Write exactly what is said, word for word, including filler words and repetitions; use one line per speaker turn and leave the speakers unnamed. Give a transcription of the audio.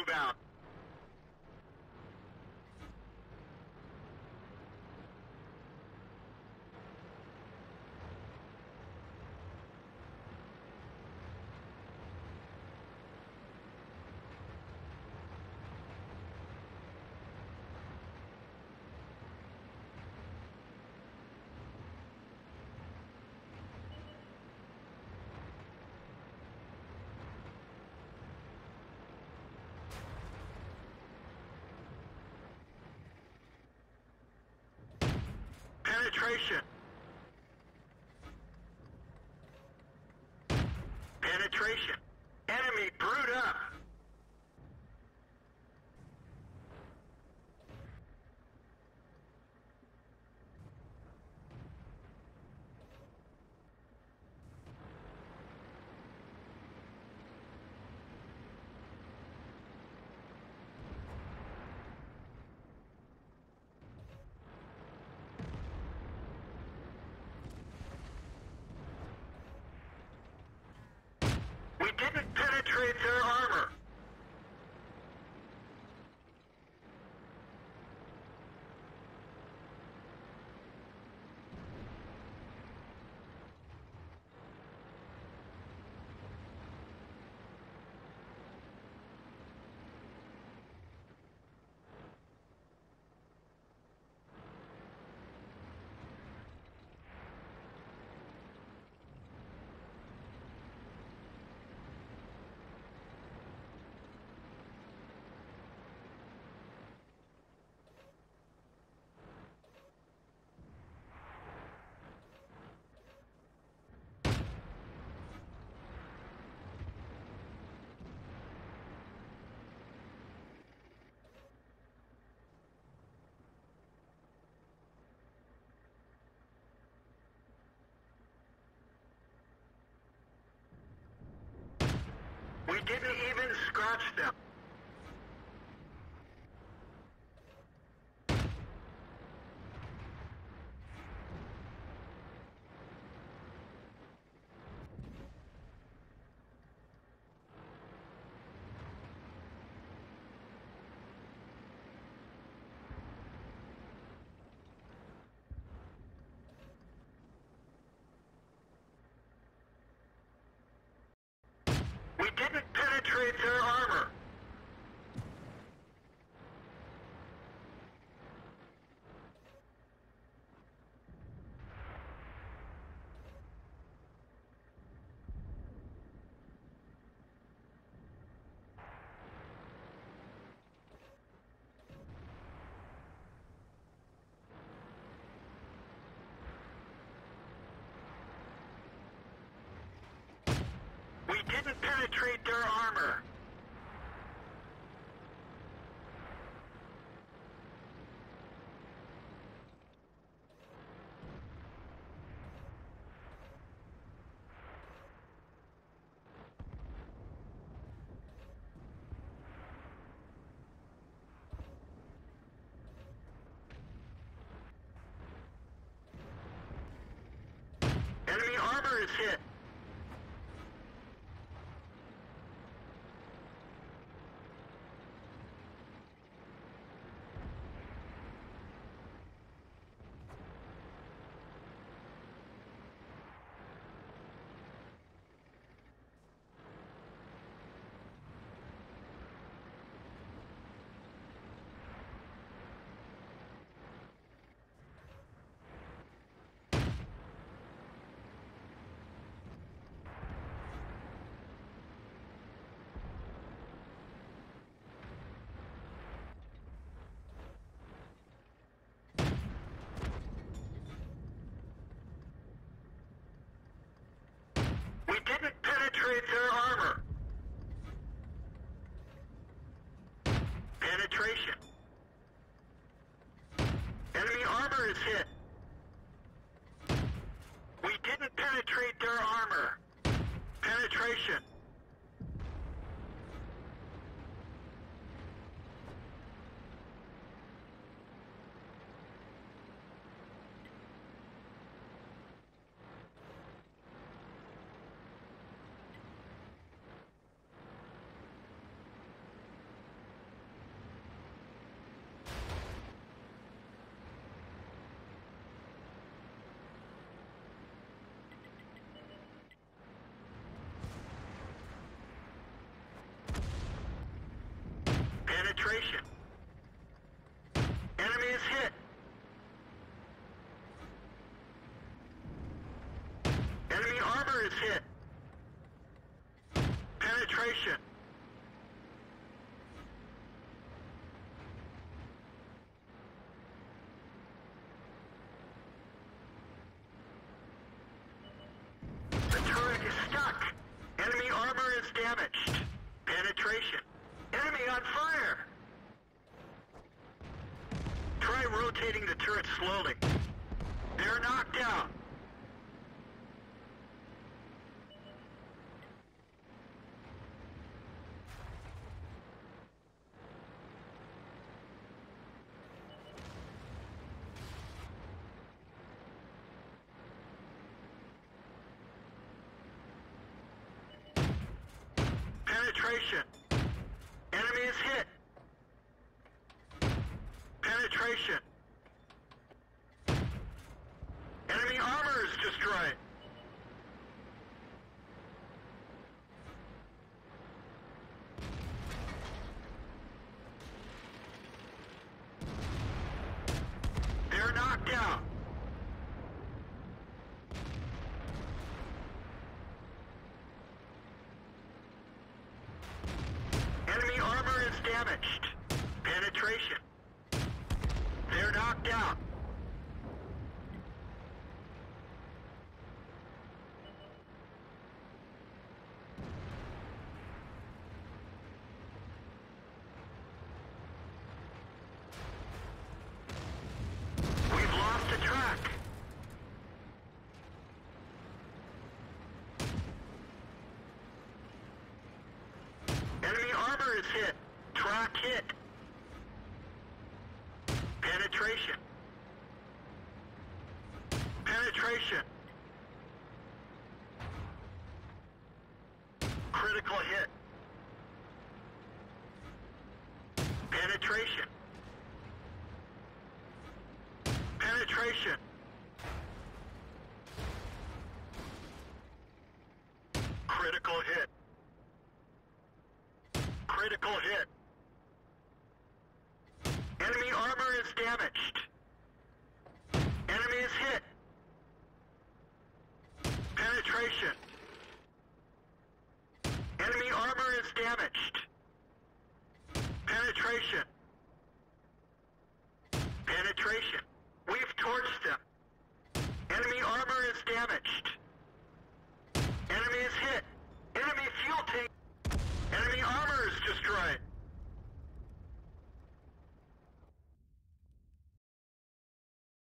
move out. Penetration. Penetration. Enemy brewed up. We didn't penetrate their armor. We didn't even scratch them. We didn't penetrate their armor. We didn't penetrate their armor. Enemy armor is hit. We didn't penetrate their armor. Penetration. Enemy armor is hit. We didn't penetrate their armor. Penetration. armor is hit. Penetration. The turret is stuck. Enemy armor is damaged. Penetration. Enemy on fire. Try rotating the turret slowly. They're knocked out. Penetration. Enemy is hit. Penetration. Enemy armor is destroyed. They're knocked out. Enemy armor is damaged. Penetration. They're knocked out. We've lost the track. Enemy armor is hit. Track hit. Penetration. Penetration. Critical hit. Penetration. Penetration. Critical hit. Critical hit. Enemy armor is damaged. Enemy is hit.